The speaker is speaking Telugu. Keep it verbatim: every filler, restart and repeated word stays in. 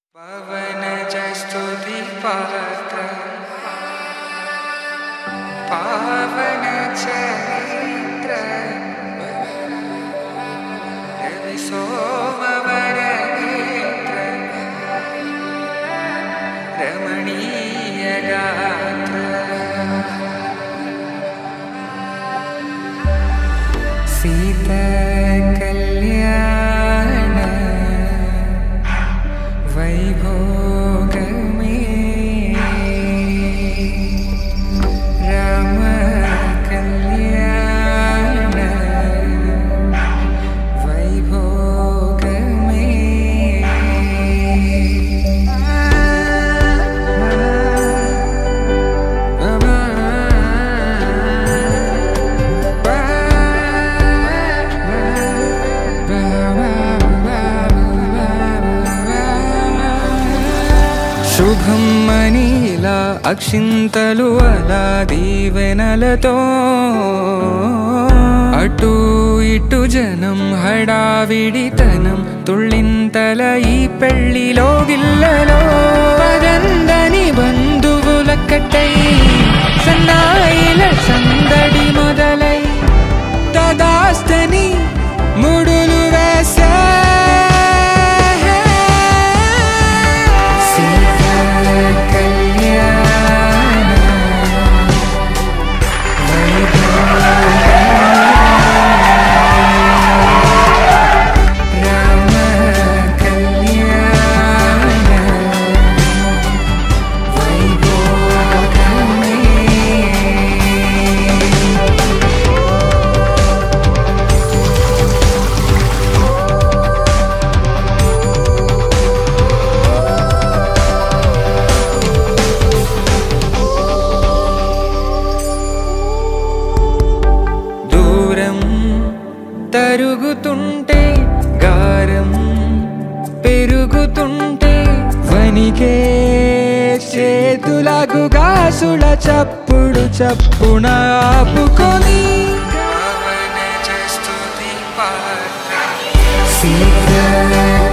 पवन स्तुति पात्र पावन चरित्र रवि सोमवर नेत्र रमणीय गात्र सीता कल्याण वैभोग में राम कल्याण वैभोग में శుభం మనీలా అక్షింతలు అలా దీవెనలతో అటు ఇటు జనం హడావిడితనం తుళ్ళింతల ఈ పెళ్లిలో గిల్లలో పదందని బంధువుల కట్టై సన్నాయిల సందడి మొదలై తదాస్తని ముడులు వేసా తరుగుతుంటే గారం పెరుగుతుంటే వనికే చేతులకు గాసుల చప్పుడు చప్పున ఆపుకొని పవన స్తుతి పాత్ర